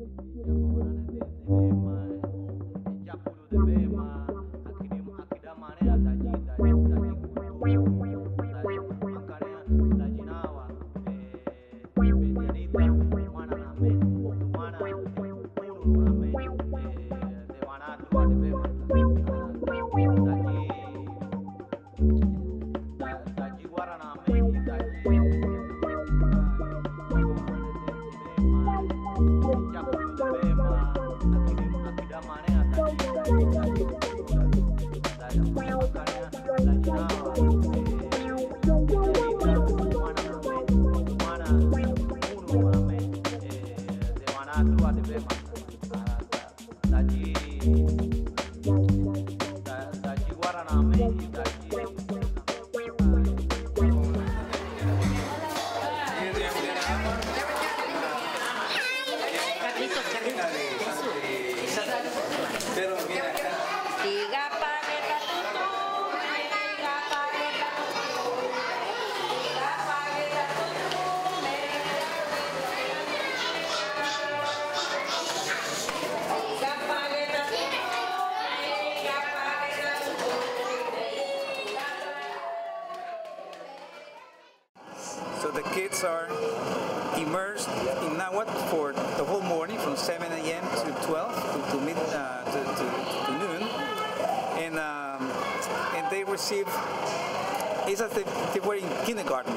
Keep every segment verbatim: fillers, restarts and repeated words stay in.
So the kids are immersed in Nahuatl for the whole morning, from seven A M to twelve to, to mid uh, to, to, to noon, and um, and they receive. It's as they, they were in kindergarten,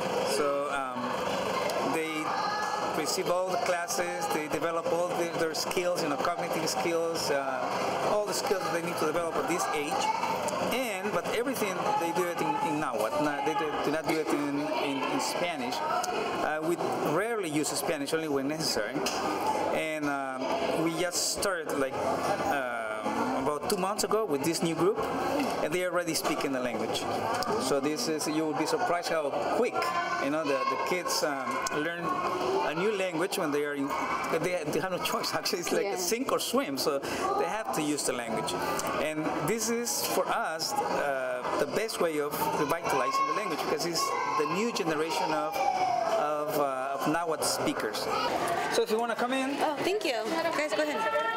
so um, they receive all the classes. They develop all the, their skills, you know, cognitive skills, uh, all the skills that they need to develop at this age. And but everything they do it in, in Nahuatl. No, they do, do not do it in, in, in Spanish. Uh, we rarely use Spanish, only when necessary. And um, we just started like uh, about two months ago with this new group, and they are already speaking the language. So this is, you will be surprised how quick, you know, the, the kids um, learn a new language when they are in. They, they have no choice. Actually, it's like yeah. sink or swim. So they have to use the language, and this is for us uh, the best way of revitalizing the language, because it's the new generation of of, uh, of Nahuatl speakers. So if you want to come in. Oh, thank you. Guys, go ahead.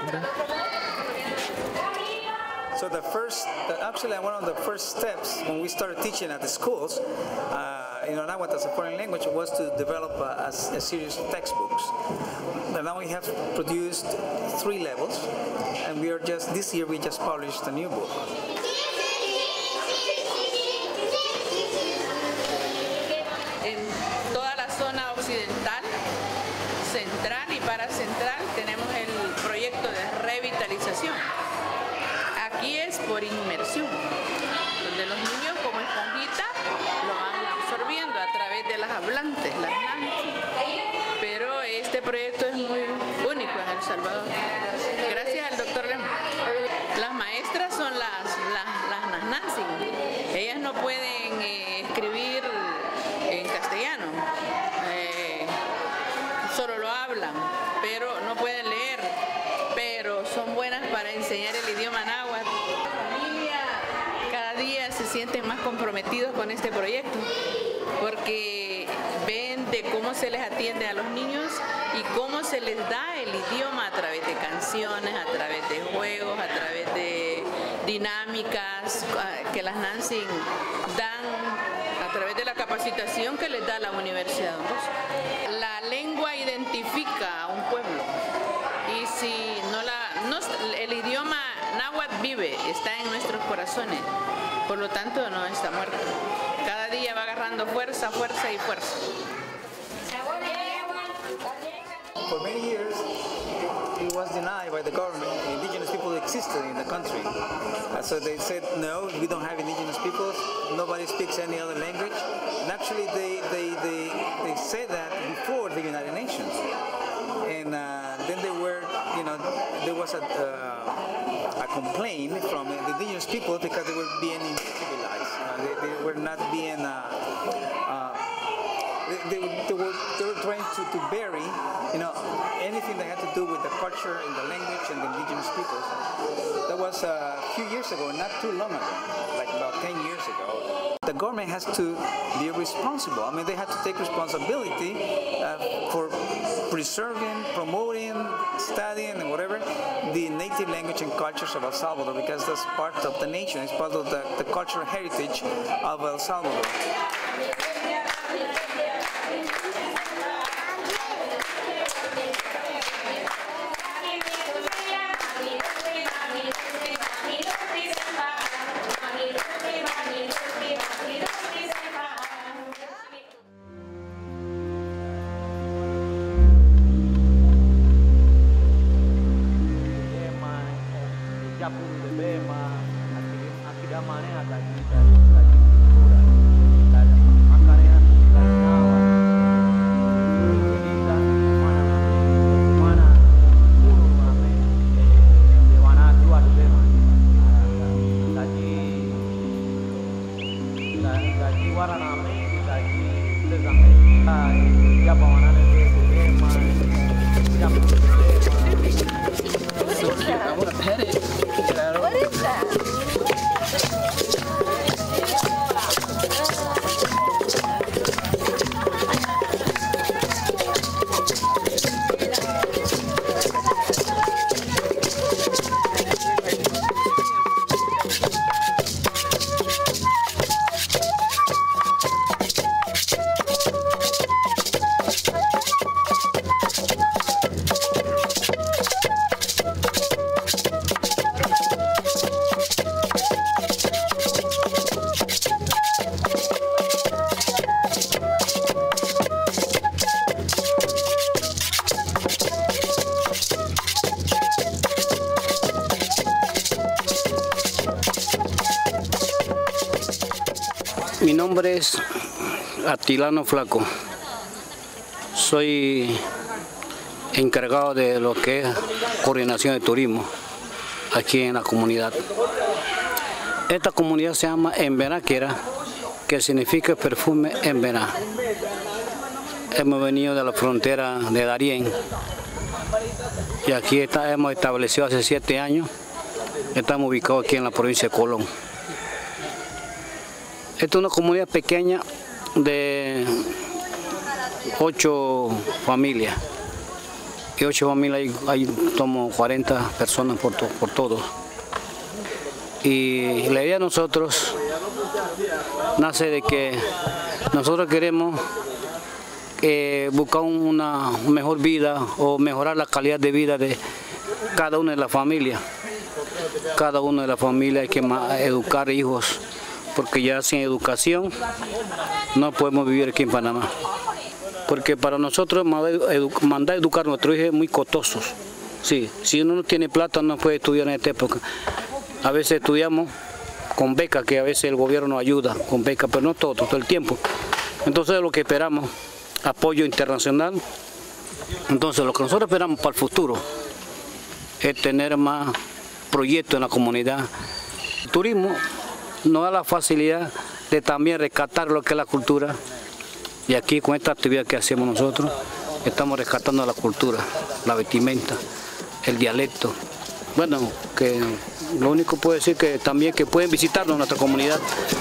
So the first, actually one of the first steps when we started teaching at the schools, uh, you know, Nahuatl as a foreign language, was to develop a, a, a series of textbooks. And now we have produced three levels, and we are just, this year we just published a new book. En toda la zona occidental, central y paracentral tenemos el proyecto de revitalización. Aquí es por inmersión, donde los niños como esponjita lo van absorbiendo a través de las hablantes, las Nancy. Pero este proyecto es muy único en El Salvador, gracias al doctor Lema. Las maestras son las, las, las Nancy. Ellas no pueden eh, escribir en castellano, eh, solo lo hablan, pero no pueden leer, pero son buenas para enseñar el idioma náhuatl. La familia cada día se sienten más comprometidos con este proyecto, porque ven de cómo se les atiende a los niños y cómo se les da el idioma a través de canciones, a través de juegos, a través de dinámicas que las Nancy dan a través de la capacitación que les da la Universidad Don Bosco. La lengua identifica a un pueblo, y si no la, no, el idioma náhuatl vive, está en nuestros corazones, por lo tanto no está muerto. Cada día va agarrando fuerza, fuerza y fuerza. For many years, it was denied by the government. Indigenous people existed in the country. Uh, so they said, no, we don't have indigenous peoples. Nobody speaks any other language. And actually, they, they, they, they said that before the United Nations. And uh, then they were, you know, there was a, uh, a complaint from the indigenous people because they were being invisibilized. You know, they, they were not being... Uh, uh, They, they, they, were, they were trying to, to bury, you know, anything that had to do with the culture and the language and the indigenous peoples. That was a few years ago, not too long ago, like about ten years ago. The government has to be responsible. I mean, they have to take responsibility uh, for preserving, promoting, studying, and whatever, the native language and cultures of El Salvador, because that's part of the nation, it's part of the, the cultural heritage of El Salvador. Mi nombre es Atilano Flaco. Soy encargado de lo que es coordinación de turismo aquí en la comunidad. Esta comunidad se llama Emberáquera, que significa perfume en Bená. Hemos venido de la frontera de Darién y aquí está, hemos establecido hace siete años. Estamos ubicados aquí en la provincia de Colón. Esta es una comunidad pequeña de ocho familias. Y ocho familias, hay, hay como cuarenta personas por, to, por todos. Y la idea de nosotros nace de que nosotros queremos eh, buscar una mejor vida o mejorar la calidad de vida de cada una de las familias. Cada una de las familias hay que educar hijos, porque ya sin educación no podemos vivir aquí en Panamá. Porque para nosotros mandar a educar a nuestros hijos es muy costoso. Sí, si uno no tiene plata no puede estudiar en esta época. A veces estudiamos con becas, que a veces el gobierno nos ayuda con becas, pero no todo, todo el tiempo. Entonces lo que esperamos, apoyo internacional. Entonces lo que nosotros esperamos para el futuro es tener más proyectos en la comunidad. El turismo nos da la facilidad de también rescatar lo que es la cultura. Y aquí con esta actividad que hacemos nosotros, estamos rescatando la cultura, la vestimenta, el dialecto. Bueno, que lo único que puedo decir que también que pueden visitarnos en nuestra comunidad.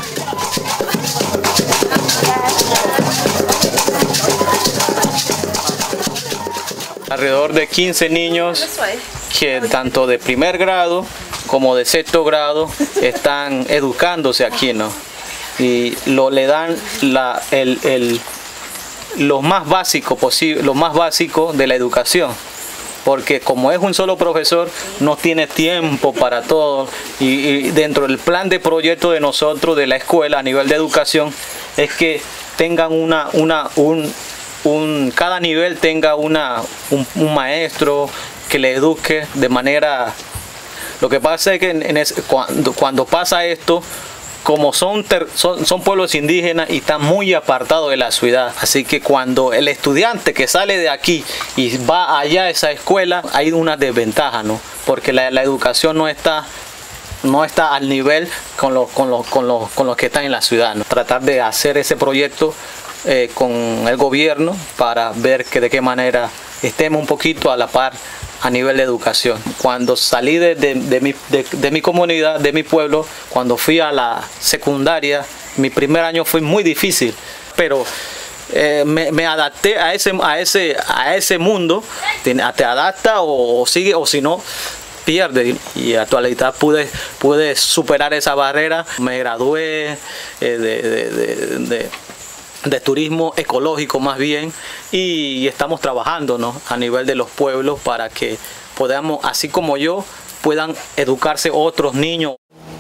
Alrededor de quince niños que tanto de primer grado como de sexto grado están educándose aquí, ¿no? Y lo le dan la, el, el, lo más básico posible, lo más básico de la educación, porque como es un solo profesor no tiene tiempo para todo, y, y dentro del plan de proyecto de nosotros de la escuela a nivel de educación es que tengan una una un, un cada nivel tenga una un, un maestro que le eduque de manera. Lo que pasa es que en, en ese, cuando, cuando pasa esto, como son, ter, son, son pueblos indígenas y están muy apartados de la ciudad, así que cuando el estudiante que sale de aquí y va allá a esa escuela, hay una desventaja, ¿no? Porque la, la educación no está, no está al nivel con los, con los, con los, con los que están en la ciudad, ¿no? Tratar de hacer ese proyecto eh, con el gobierno para ver que de qué manera estemos un poquito a la par a nivel de educación. Cuando salí de, de, de, mi, de, de mi comunidad, de mi pueblo, cuando fui a la secundaria, mi primer año fue muy difícil, pero eh, me, me adapté a ese, a ese, a ese mundo. Te, te adapta o, o sigue, o si no, pierde. Y en la actualidad pude, pude superar esa barrera. Me gradué eh, de, de, de, de de turismo ecológico más bien, y estamos trabajando, ¿no?, a nivel de los pueblos para que podamos, así como yo, puedan educarse otros niños.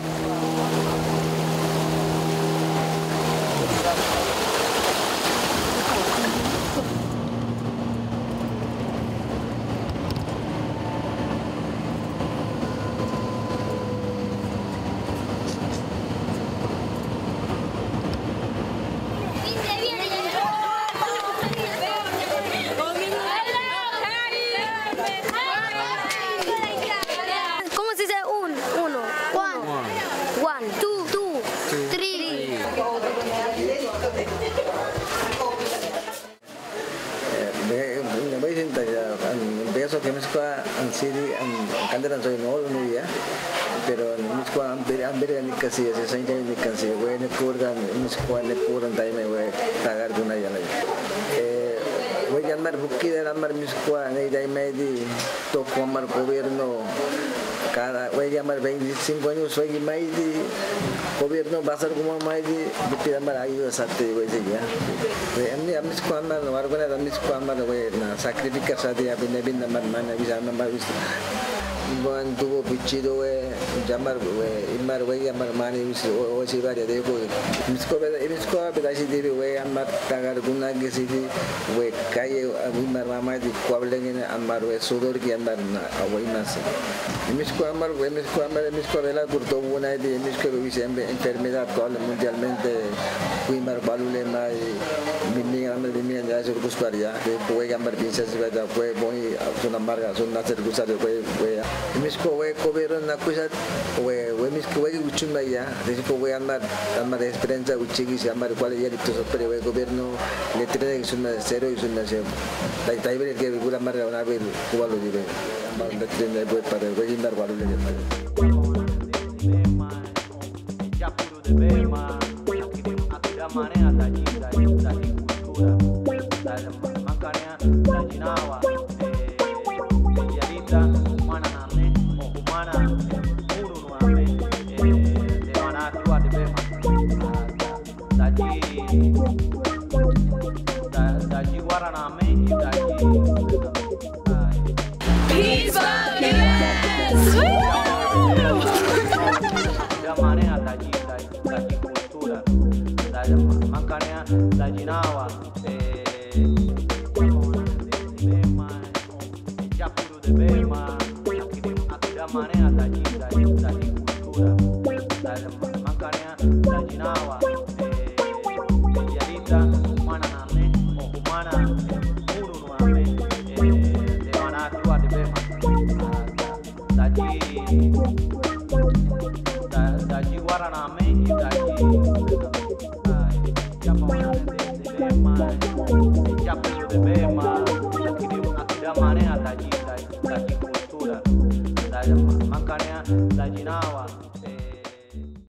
Beso que mis qua an sidi an kandaran soy no no ya pero mis qua an ber an ber ni kasi se sai ni kasi we ne kurdan mis qua ne puran dai me we tagar guna ya eh we llamar bukki de llamar mis qua ne dai me di to comar gobierno cada we llamar veinticinco años soy mai di gobierno va a ser como mai di bukki llamar ayuda sate we se ya we mis qua mar no argona mis qua mar we na sacrificar sate ya bin bin mar mana bisa nambar bis buan tuvo pichido we llamar we imar we llamar mani bis o si varia de ko mis ko beda mis ko beda si de we amar tagar guna que si we calle imar mama di ko hablen amar we sudor que amar na awai mas mis ko amar we mis ko amar mis ko bela por todo una de mis ko vi siempre enfermedad con mundialmente imar balule mai mimi amar mimi ya sur kusparia de we amar pinsa si beda we boy una marga son na ser kusare we we mis ko we gobierno na kusa we we mis ko we uchuma ya de ko we amar amar experiencia uchigi si amar cual ya dicto superior we gobierno le tiene que ser cero y son cero dai dai ver que gula marga una vez cubalo dibe amar le tiene que para we indar cual le ya puro de bema akida manera da jinda da cultura da mancania da jinawa la jinawa ya puro de bema akida manera da jinda da cultura da mancania da jinawa yarita mana name o humana puro nuame de manatu de bema da ji da da ji guaraname da ji ya puro de bema